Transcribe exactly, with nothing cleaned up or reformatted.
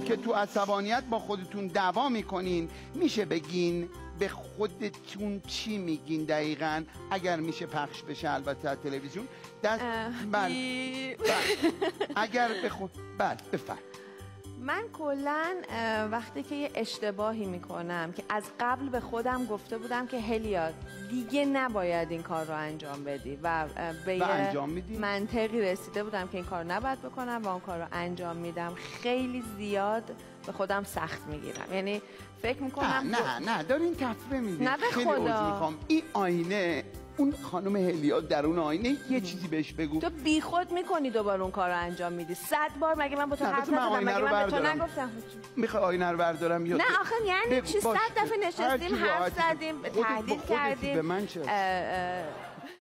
که تو عصبانیت با خودتون دعوا میکنین میشه بگین به خودتون چی میگین دقیقاً؟ اگر میشه پخش بشه البته تلویزیون دست بله اگر به خود بله بفرمایید. من کلا وقتی که یه اشتباهی میکنم که از قبل به خودم گفته بودم که هلیا دیگه نباید این کار رو انجام بدی و به یه منطقی رسیده بودم که این کار رو نباید بکنم و اون کار رو انجام میدم، خیلی زیاد به خودم سخت میگیرم. یعنی فکر میکنم نه نه نه دارین تفریح میدین. نه به خدا میخوام این آینه اون خانم هلیا در اون آینه یه چیزی بهش بگو. تو بی خود میکنی دوباره اون کار رو انجام میدی. صد بار مگه من با تو حرف نزدم؟ مگه من به تو نگفتم؟ میخوای آینه رو بردارم یا نه آخه یعنی چی؟ صد دفعه نشستیم حرف زدیم تحلیل کردیم. به من چه